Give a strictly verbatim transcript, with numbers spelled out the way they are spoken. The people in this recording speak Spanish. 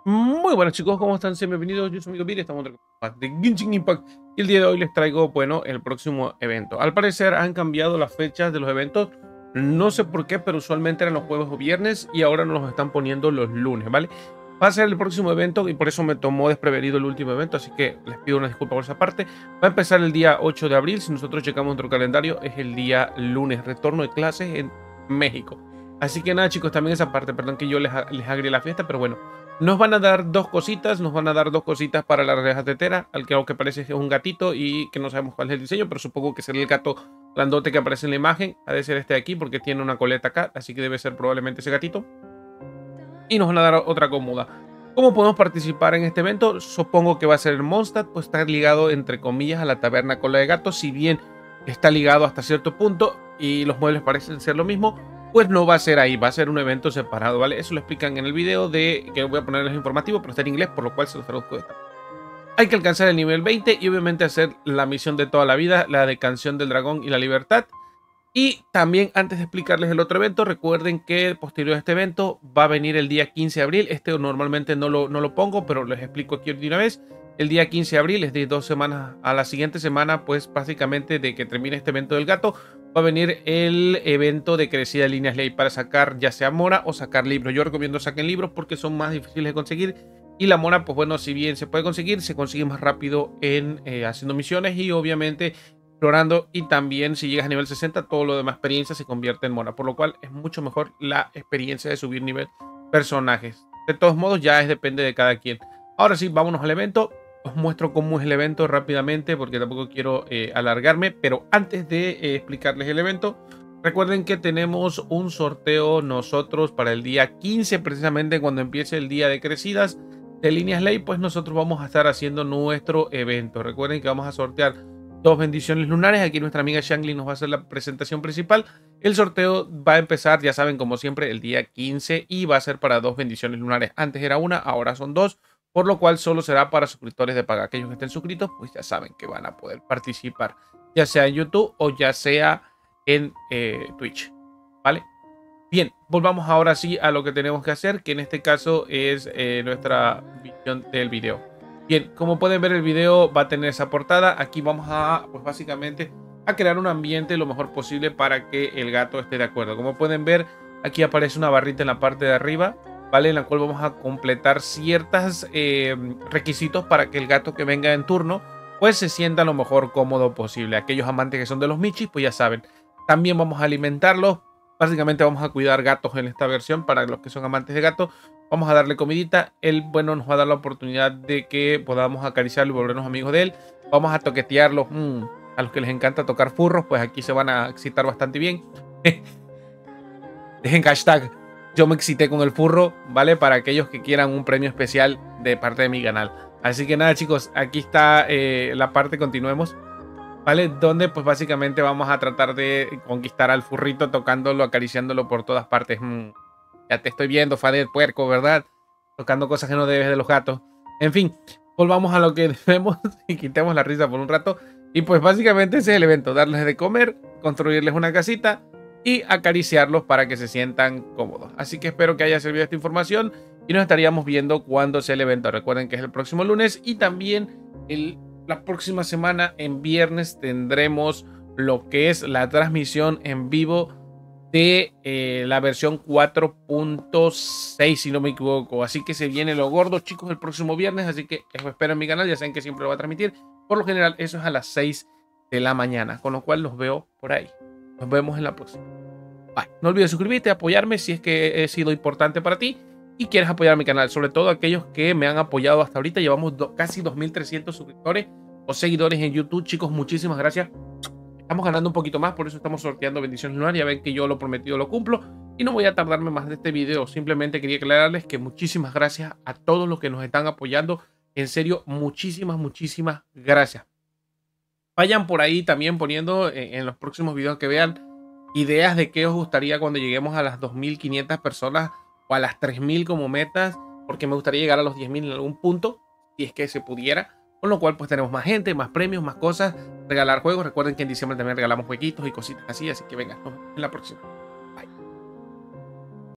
Muy buenas chicos, ¿cómo están? Sean bienvenidos, yo soy amigo Viri, estamos otra vez de Genshin Impact y el día de hoy les traigo, bueno, el próximo evento. Al parecer han cambiado las fechas de los eventos, no sé por qué, pero usualmente eran los jueves o viernes y ahora nos los están poniendo los lunes, ¿vale? Va a ser el próximo evento y por eso me tomó desprevenido el último evento, así que les pido una disculpa por esa parte. Va a empezar el día ocho de abril, si nosotros checamos nuestro calendario, es el día lunes, retorno de clases en México. Así que nada chicos, también esa parte, perdón que yo les, les agregué la fiesta, pero bueno. Nos van a dar dos cositas, nos van a dar dos cositas para la reja tetera, al que algo que parece que es un gatito y que no sabemos cuál es el diseño, pero supongo que será el gato grandote que aparece en la imagen. Ha de ser este de aquí porque tiene una coleta acá, así que debe ser probablemente ese gatito. Y nos van a dar otra cómoda. ¿Cómo podemos participar en este evento? Supongo que va a ser el Mondstadt, pues está ligado entre comillas a la taberna Cola de Gato, si bien está ligado hasta cierto punto y los muebles parecen ser lo mismo. Pues no va a ser ahí, va a ser un evento separado, ¿vale? Eso lo explican en el video de que voy a ponerles informativo, pero está en inglés, por lo cual se los traduzco de esta. Hay que alcanzar el nivel veinte y obviamente hacer la misión de toda la vida, la de Canción del Dragón y la Libertad. Y también, antes de explicarles el otro evento, recuerden que posterior a este evento va a venir el día quince de abril. Este normalmente no lo, no lo pongo, pero les explico aquí de una vez. El día quince de abril es de dos semanas a la siguiente semana, pues básicamente de que termine este evento del gato, va a venir el evento de crecida de líneas ley para sacar ya sea mora o sacar libros. Yo recomiendo saquen libros porque son más difíciles de conseguir. Y la mora, pues bueno, si bien se puede conseguir, se consigue más rápido en eh, haciendo misiones y obviamente explorando. Y también si llegas a nivel sesenta, todo lo demás experiencia se convierte en mora. Por lo cual es mucho mejor la experiencia de subir nivel personajes. De todos modos, ya es depende de cada quien. Ahora sí, vámonos al evento. Os muestro cómo es el evento rápidamente porque tampoco quiero eh, alargarme, pero antes de eh, explicarles el evento, recuerden que tenemos un sorteo nosotros para el día quince, precisamente cuando empiece el día de crecidas de líneas ley, pues nosotros vamos a estar haciendo nuestro evento. Recuerden que vamos a sortear dos bendiciones lunares, aquí nuestra amiga Shangli nos va a hacer la presentación principal. El sorteo va a empezar, ya saben, como siempre, el día quince y va a ser para dos bendiciones lunares. Antes era una, ahora son dos. Por lo cual solo será para suscriptores de paga. Aquellos que estén suscritos, pues ya saben que van a poder participar, ya sea en YouTube o ya sea en eh, Twitch. ¿Vale? Bien, volvamos ahora sí a lo que tenemos que hacer, que en este caso es eh, nuestra visión del video. Bien, como pueden ver el video va a tener esa portada. Aquí vamos a, pues básicamente, a crear un ambiente lo mejor posible para que el gato esté de acuerdo. Como pueden ver, aquí aparece una barrita en la parte de arriba, ¿vale? En la cual vamos a completar ciertos eh, requisitos para que el gato que venga en turno pues se sienta lo mejor cómodo posible. Aquellos amantes que son de los michis, pues ya saben. También vamos a alimentarlos. Básicamente vamos a cuidar gatos en esta versión. Para los que son amantes de gatos, vamos a darle comidita. Él, bueno, nos va a dar la oportunidad de que podamos acariciarlo y volvernos amigos de él. Vamos a toquetearlos. Mm, a los que les encanta tocar furros, pues aquí se van a excitar bastante bien. Dejen hashtag yo me excité con el furro, ¿vale? Para aquellos que quieran un premio especial de parte de mi canal. Así que nada, chicos, aquí está eh, la parte, continuemos, ¿vale? Donde pues básicamente vamos a tratar de conquistar al furrito tocándolo, acariciándolo por todas partes. Mm, ya te estoy viendo, Fadet, puerco, ¿verdad? Tocando cosas que no debes de los gatos. En fin, volvamos a lo que debemos y quitemos la risa por un rato. Y pues básicamente ese es el evento, darles de comer, construirles una casita y acariciarlos para que se sientan cómodos. Así que espero que haya servido esta información y nos estaríamos viendo cuando sea el evento. Recuerden que es el próximo lunes y también el, la próxima semana en viernes tendremos lo que es la transmisión en vivo de eh, la versión cuatro punto seis, si no me equivoco. Así que se viene lo gordo, chicos, el próximo viernes. Así que os espero en mi canal, ya saben que siempre lo voy a transmitir. Por lo general eso es a las seis de la mañana, con lo cual los veo por ahí. Nos vemos en la próxima. Bye. No olvides suscribirte, apoyarme si es que he sido importante para ti y quieres apoyar mi canal. Sobre todo aquellos que me han apoyado hasta ahorita. Llevamos do, casi dos mil trescientos suscriptores o seguidores en YouTube. Chicos, muchísimas gracias. Estamos ganando un poquito más, por eso estamos sorteando bendiciones lunares. Ya ven que yo lo prometido lo cumplo. Y no voy a tardarme más de este video. Simplemente quería aclararles que muchísimas gracias a todos los que nos están apoyando. En serio, muchísimas, muchísimas gracias. Vayan por ahí también poniendo en, en los próximos videos que vean ideas de qué os gustaría cuando lleguemos a las dos mil quinientas personas o a las tres mil como metas, porque me gustaría llegar a los diez mil en algún punto, si es que se pudiera, con lo cual pues tenemos más gente, más premios, más cosas, regalar juegos. Recuerden que en diciembre también regalamos jueguitos y cositas así, así que venga, nos vemos en la próxima.